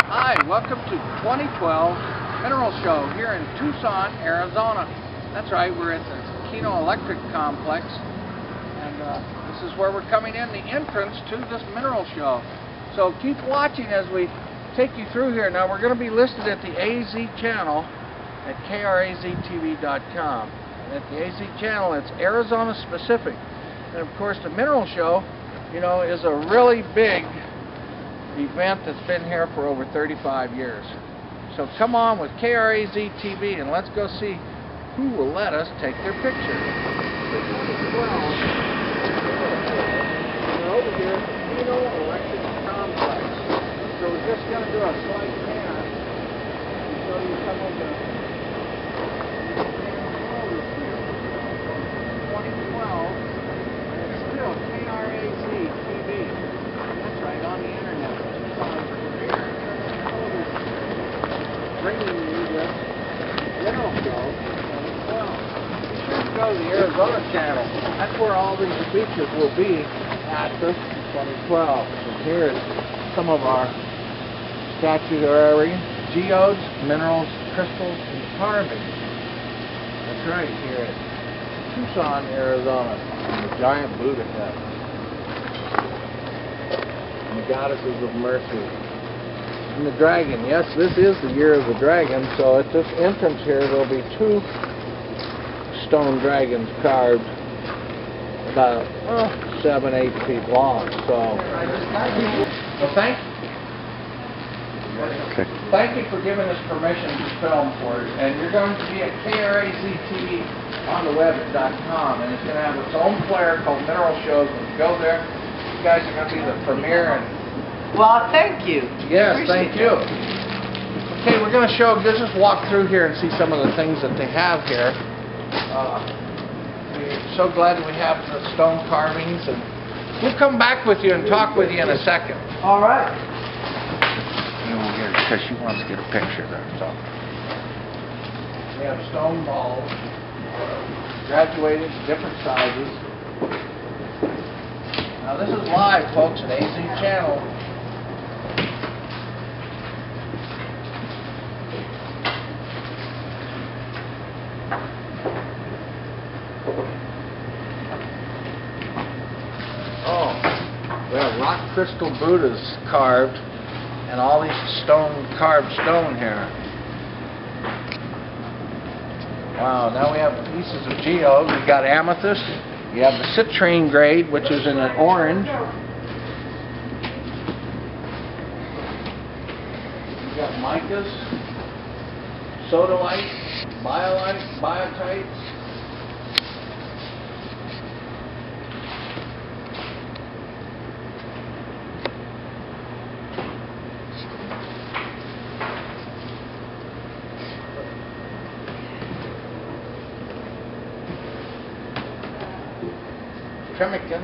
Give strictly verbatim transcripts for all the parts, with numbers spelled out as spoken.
Hi, welcome to twenty twelve Mineral Show here in Tucson, Arizona. That's right, we're at the Kino Electric Complex, and uh, this is where we're coming in, the entrance to this mineral show. So keep watching as we take you through here. Now we're going to be listed at the A Z channel at K R A Z T V dot com. At the A Z channel, it's Arizona specific. And of course the mineral show, you know, is a really big event that's been here for over thirty-five years. So come on with K R A Z T V and let's go see who will let us take their picture. We're over here at the Kino Electric Complex. So we're just going to do a slight pan to show you some of the twenty twelve, and it's still K R A Z T V. That's right, on the internet. Bringing you this mineral show. Well, be sure to go to the Arizona channel. That's where all these features will be at this twenty twelve. And here's some of our statuary geodes, minerals, crystals, and carvings. That's right, here at Tucson, Arizona. And the giant Buddha head. And the goddesses of mercy. And the dragon. Yes, this is the year of the dragon, so at this entrance here there will be two stone dragons carved about oh, seven, eight feet long. So, well, thank Okay. Thank you for giving us permission to film for it. And you're going to be at K R A Z T V on the web at .com, and it's going to have its own player called Mineral Shows. When you go there, you guys are going to be the premiere. And well, thank you. yes, thank you. Okay, we're going to show, let's just walk through here and see some of the things that they have here. Uh, we're so glad that we have the stone carvings, and we'll come back with you and talk with you in a second. All right. You know, here, because she wants to get a picture there. So we have stone balls, graduated to different sizes. Now this is live, folks, at A Z channel. Oh, we have rock crystal Buddhas carved, and all these stone carved stone here. Wow, now we have pieces of geode. We've got amethyst. You have the citrine grade, which is in an orange. You've got micas, sodalite, biolite, biotites. Pemmican.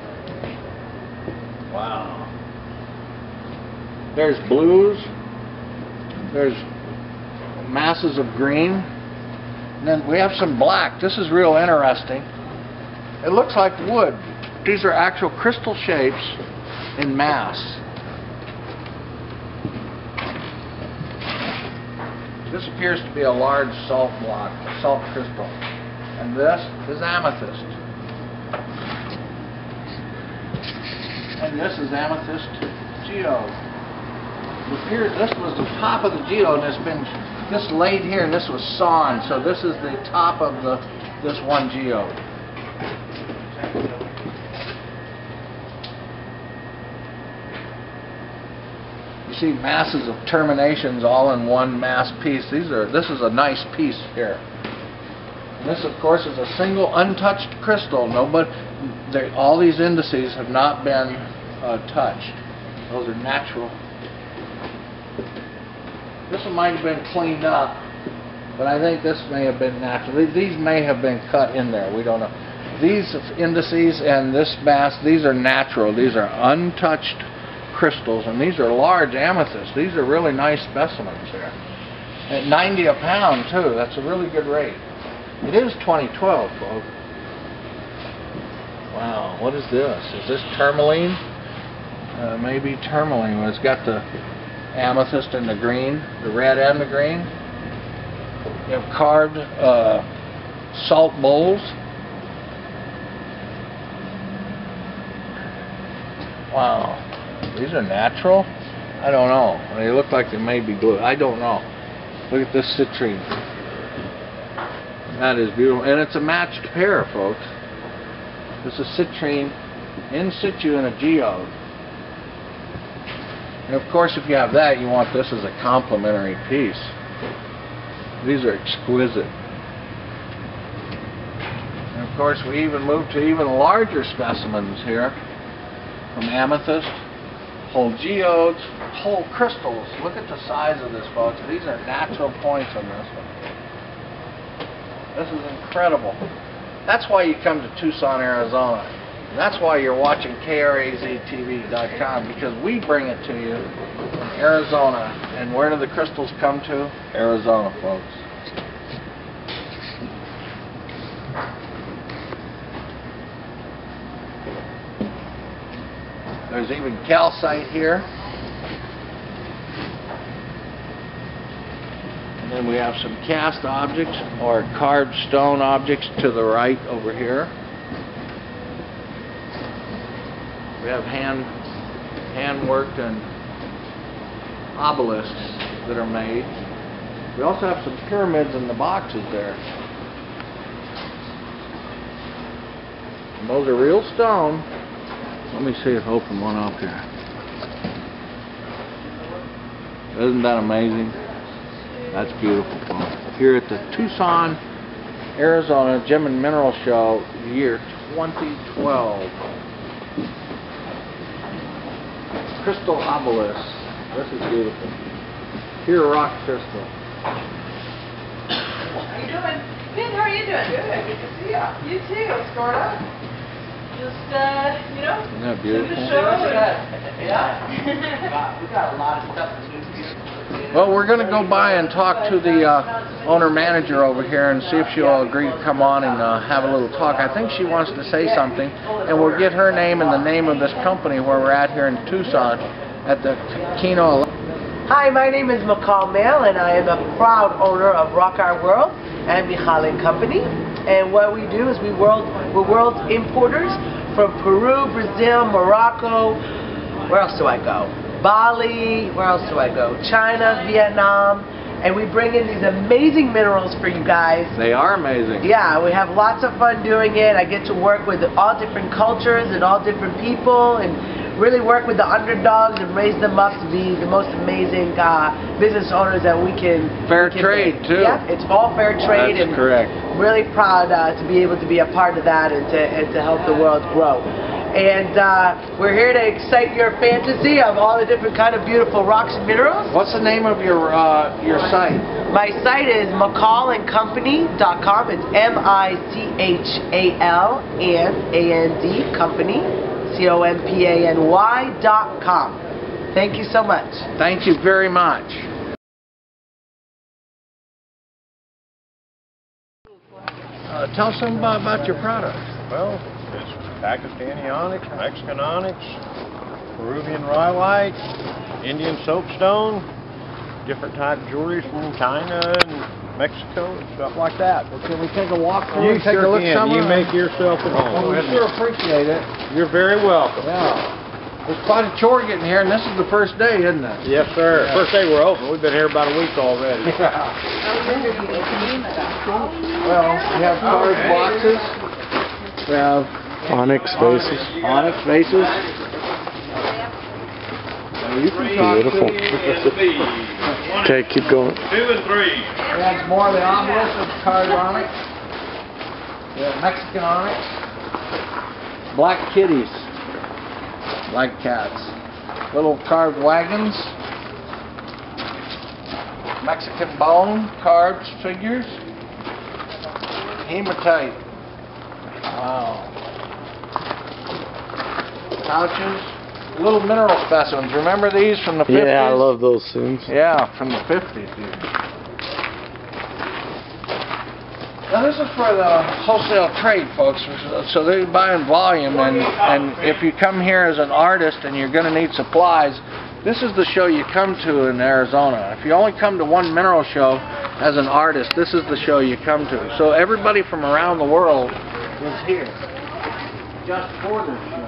Wow. There's blues. There's masses of green. And then we have some black. This is real interesting. It looks like wood. These are actual crystal shapes in mass. This appears to be a large salt block, a salt crystal. And this is amethyst. And this is amethyst geode. Here, this was the top of the geode, and it's been this laid here, and this was sawn. So this is the top of the this one geode. You see masses of terminations all in one mass piece. These are this is a nice piece here. And this, of course, is a single untouched crystal. Nobody. All these indices have not been uh, touched. Those are natural. This one might have been cleaned up, but I think this may have been natural. These may have been cut in there. We don't know. These indices and this mass, these are natural. These are untouched crystals, and these are large amethysts. These are really nice specimens here. At ninety a pound, too. That's a really good rate. It is twenty twelve, folks. Wow, what is this? Is this tourmaline? Uh, maybe tourmaline. It's got the amethyst in the green, the red and the green. You have carved uh, salt bowls. Wow, these are natural? I don't know. They look like they may be glue. I don't know. Look at this citrine. That is beautiful. And it's a matched pair, folks. This is citrine in situ and a geode. And of course, if you have that, you want this as a complementary piece. These are exquisite. And of course, we even move to even larger specimens here. From amethyst, whole geodes, whole crystals. Look at the size of this, folks. These are natural points on this one. This is incredible. That's why you come to Tucson, Arizona. And that's why you're watching K R A Z T V dot com, because we bring it to you from Arizona. And where do the crystals come to? Arizona, folks. There's even calcite here. And then we have some cast objects or carved stone objects to the right over here. We have hand hand worked and obelisks that are made. We also have some pyramids in the boxes there. And those are real stone. Let me see if I open one up here. Isn't that amazing? That's beautiful, folks. Here at the Tucson, Arizona Gem and Mineral Show, year twenty twelve. Crystal obelisk. This is beautiful. Here, rock crystal. How you doing? Good, how are you doing? Good, good to see you. You too, sort of. Just, uh, you know, Isn't that beautiful? the show. Yeah. We got a lot of stuff to do here. Well, we're going to go by and talk to the uh, owner-manager over here and see if she'll agree to come on and uh, have a little talk. I think she wants to say something, and we'll get her name and the name of this company where we're at here in Tucson at the Kino. Hi, my name is McCall Mail, and I am a proud owner of Rock Our World and Mijal and Company. And what we do is we world we're world importers from Peru, Brazil, Morocco. Where else do I go? Bali. Where else do I go? China, Vietnam. And we bring in these amazing minerals for you guys. They are amazing. Yeah, we have lots of fun doing it. I get to work with all different cultures and all different people, and really work with the underdogs and raise them up to be the most amazing uh, business owners that we can. Fair we can trade, make. too. Yeah, it's all fair trade. That's and correct. Really proud uh, to be able to be a part of that and to, and to help the world grow. And uh, we're here to excite your fantasy of all the different kind of beautiful rocks and minerals. What's the name of your uh, your site? My site is McCall and Company dot com. It's M I C H A L and A N D Company, C O M P A N Y dot com. Thank you so much. Thank you very much. Uh, tell us something about, about your product. Well, it's Pakistani onyx, Mexican onyx, Peruvian rhyolite, Indian soapstone, different type of jewelry from China and Mexico and stuff like that. Well, can we take a walk through You and take sure a look can. somewhere? You make yourself at home. Well, we sure appreciate it. You're very welcome. Yeah. It's quite a chore getting here, and this is the first day, isn't it? Yes, sir. Yeah. First day we're open. We've been here about a week already. Yeah. Well, we have carved boxes. We have Onyx vases. onyx vases. Now you can talk Beautiful. to- Okay, keep going. Two and three. We have more of the obelisk of carved onyx. We have Mexican onyx. Black kitties. Black cats. Little carved wagons. Mexican bone carved figures. Hematite. Wow. Pouches. Little mineral specimens. Remember these from the fifties? Yeah, I love those things. Yeah, from the fifties. Now this is for the wholesale trade, folks. So they buy in volume, and and if you come here as an artist and you're going to need supplies, This is the show you come to in Arizona. If you only come to one mineral show as an artist, this is the show you come to. So everybody from around the world is here just for this show.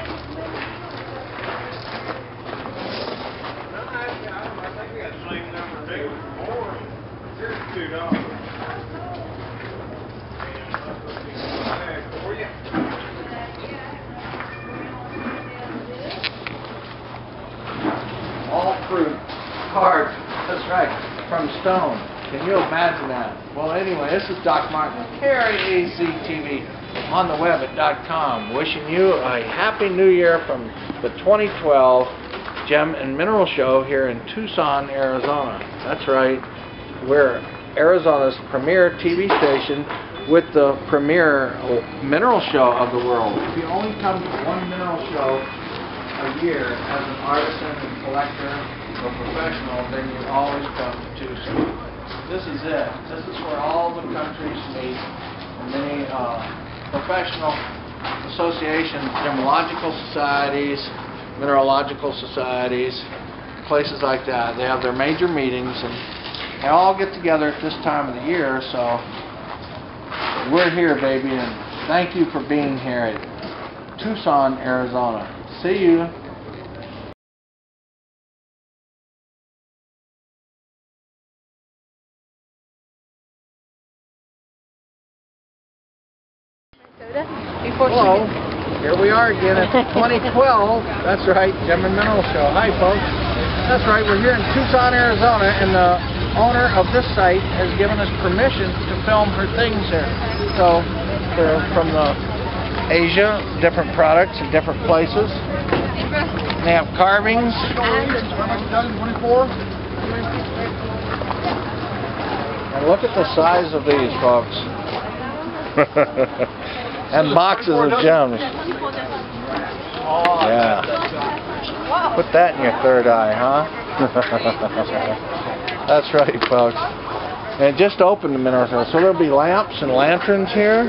All fruit, carved, that's right, from stone. Can you imagine that? Well, anyway, this is Doc Martin, K R A Z T V, on the web at .com, wishing you a happy new year from the twenty twelve Gem and Mineral Show here in Tucson, Arizona. That's right, we're Arizona's premier T V station with the premier mineral show of the world. If you only come to one mineral show a year as an artisan and collector or professional, then you always come to Tucson. This is it. This is where all the countries meet, and many uh, professional associations, gemological societies, mineralogical societies, places like that. They have their major meetings, and they all get together at this time of the year, so we're here, baby, and thank you for being here at Tucson, Arizona. See you. Hello, here we are again at twenty twelve. That's right, Gem and Mineral Show. Hi, folks. That's right, we're here in Tucson, Arizona, and the owner of this site has given us permission to film her things here. So, they're from the Asia, different products in different places. They have carvings. And look at the size of these, folks. And boxes of gems. Yeah. Put that in your third eye, huh? That's right, folks. And it just opened a minute ago, so there'll be lamps and lanterns here.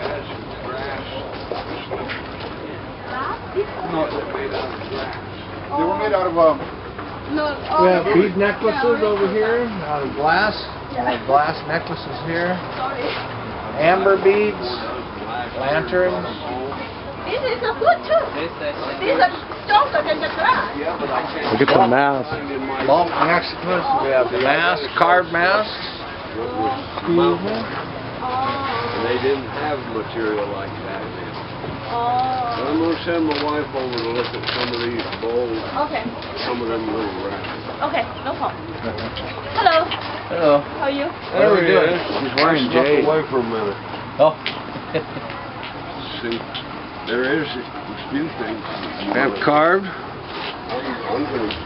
They were made out of um. We have bead necklaces over here, out of glass. We have glass necklaces here. Amber beads, lanterns. This is a good too. This is stronger than the glass. Look at the mask. Bulk necklaces. We have masks, carved masks. Excuse me. And they didn't have material like that then. Oh. But I'm going to send my wife over to look at some of these bowls. Okay. Some of them little racks. Okay, no problem. Hello. Hello. How are you? What are we doing? He's wearing Snuck jade. away for a minute. Oh. See, there is a few things. We have carved. One of them.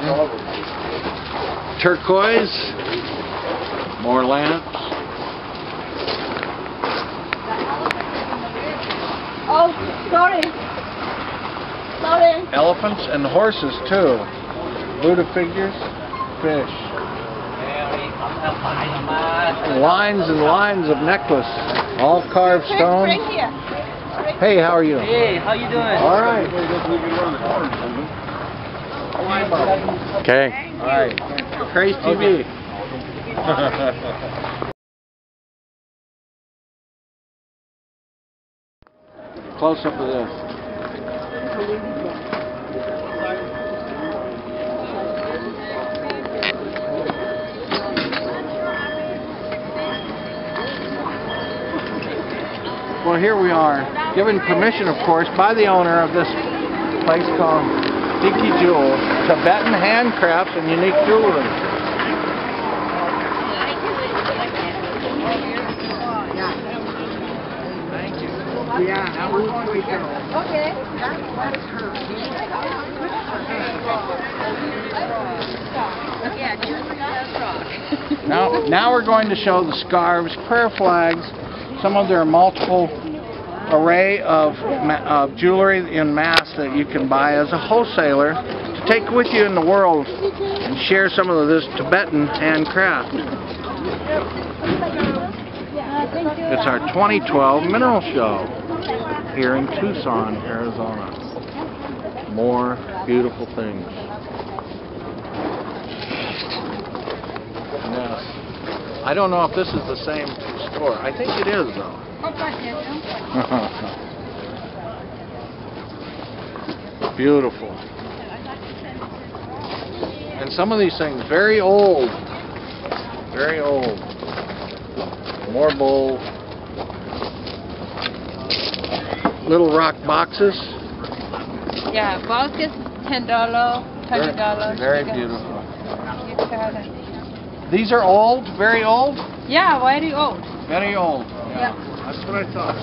Turquoise. More lamps. Oh, sorry. Sorry. Elephants and horses too. Buddha figures. Fish. Lines and lines of necklace. All carved stone. Right here. Hey, how are you? Hey, how you doing? All right. Okay. All right. KRAZTV. Close up of this. Well, here we are, given permission, of course, by the owner of this place called Tiki Jewel, Tibetan handcrafts and unique jewelry. Thank you. Yeah, now we're going to go. Okay. Now, now we're going to show the scarves, prayer flags, some of their multiple array of, of jewelry in mass that you can buy as a wholesaler to take with you in the world and share some of this Tibetan handcraft. It's our twenty twelve Mineral Show here in Tucson, Arizona. More beautiful things. I don't know if this is the same store. I think it is, though. Beautiful. And some of these things very old. Very old. More bowls. Little rock boxes. Yeah, boxes ten dollars, twenty dollars. Very, very beautiful. These are old, very old? Yeah, very old. Very old. Yeah. That's what I thought.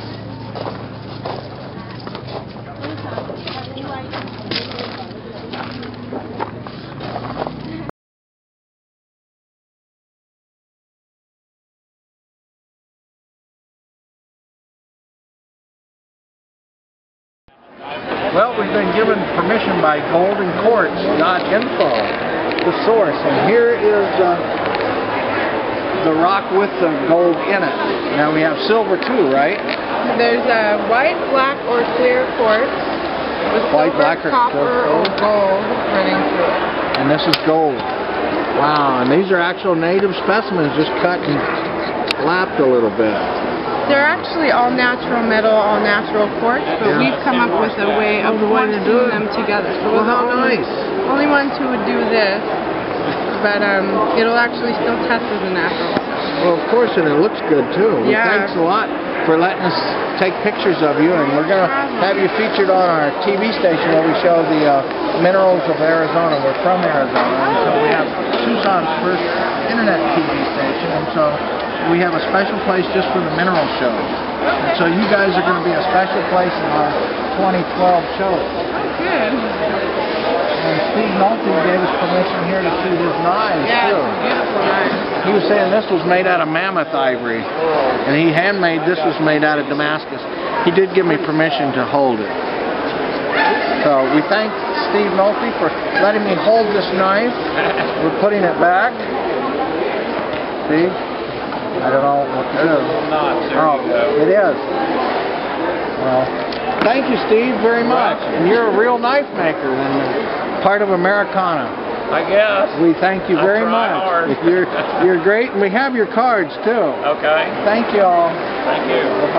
Well, we've been given permission by golden quartz dot info, the source, and here is uh, the rock with the gold in it. Now we have silver too, right? There's a white, black, or clear quartz with White, silver, black, or copper, or gold. gold running through it. And this is gold. Wow, and these are actual native specimens just cut and lapped a little bit. They're actually all natural metal, all natural quartz, but Yeah. we've come up with a way of Oh, the way to do quartzing it. them together. So Well, we're the how only, nice. only ones who would do this, but um, it'll actually still test as a natural. Well, of course, and it looks good too. Well, Yeah. thanks a lot for letting us take pictures of you, and we're going to have you featured on our T V station where we show the uh, minerals of Arizona. We're from Arizona, and so we have Tucson's first internet T V station, and so we have a special place just for the mineral show. And so you guys are going to be a special place in our twenty twelve show. Good. And Steve Nolte gave us permission here to see his knives Yeah, too. it's a beautiful knife. He was saying this was made out of mammoth ivory, and he handmade this was made out of Damascus. He did give me permission to hold it. So we thank Steve Nolte for letting me hold this knife. We're putting it back. See? I don't know what it is. Oh, it is. Well, thank you, Steve, very much. And you're a real knife maker and part of Americana. I guess. We thank you I very try much. hard. You're, you're great, and we have your cards, too. Okay. Thank you all. Thank you.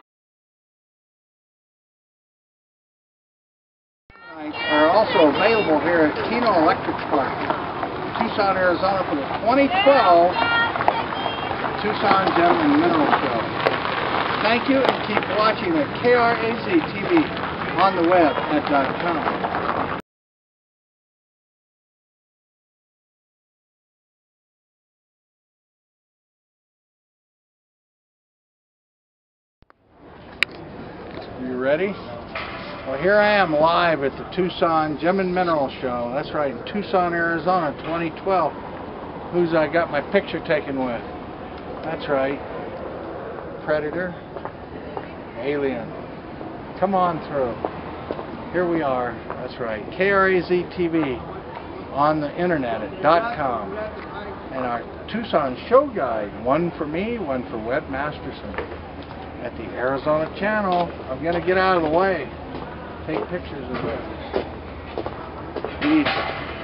Are also available here at Keno Electric Park, Tucson, Arizona, for the twenty twelve Tucson Gem and Mineral Show. Thank you, and keep watching at K R A Z T V on the web at .com. You ready? Well, here I am live at the Tucson Gem and Mineral Show. That's right, in Tucson, Arizona, twenty twelve. Who's I got my picture taken with? That's right. Predator. Alien. Come on through. Here we are. That's right. K R A Z T V on the internet at .com. And our Tucson show guide. One for me, one for Webb Masterson. At the Arizona channel. I'm going to get out of the way. Take pictures of this. Beast.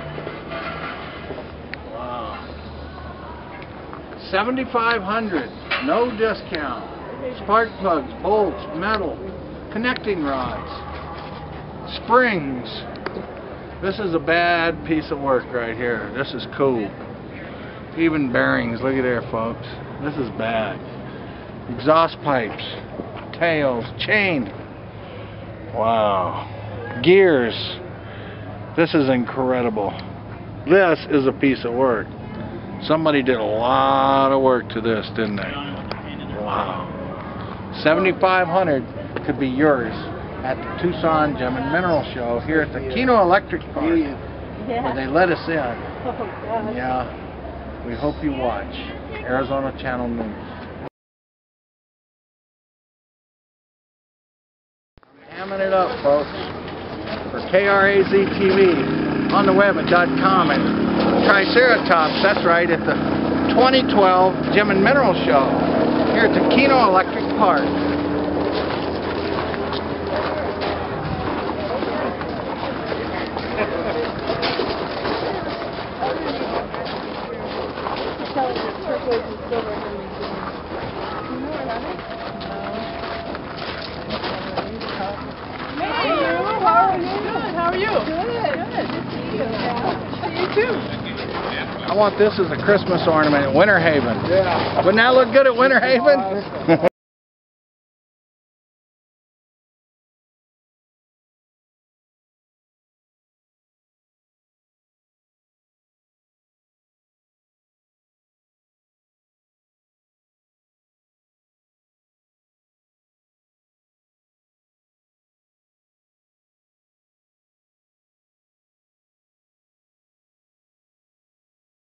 Wow. seventy-five hundred. No discount. Spark plugs, bolts, metal, connecting rods, springs. This is a bad piece of work right here. This is cool. Even bearings. Look at there, folks. This is bad. Exhaust pipes, tails, chain. Wow. Gears. This is incredible. This is a piece of work. Somebody did a lot of work to this, didn't they? Wow. seventy-five hundred could be yours at the Tucson Gem and Mineral Show here at the Keno Electric Park, where they let us in. Yeah. We hope you watch Arizona Channel News. Hamming it up, folks, for K R A Z T V on the web at .com and Triceratops, that's right, at the twenty twelve Gem and Mineral Show here at the Keno Electric Park. How are you? Good. Good. You too. I want this as a Christmas ornament at Winter Haven. Yeah. Wouldn't that look good at Winter Haven?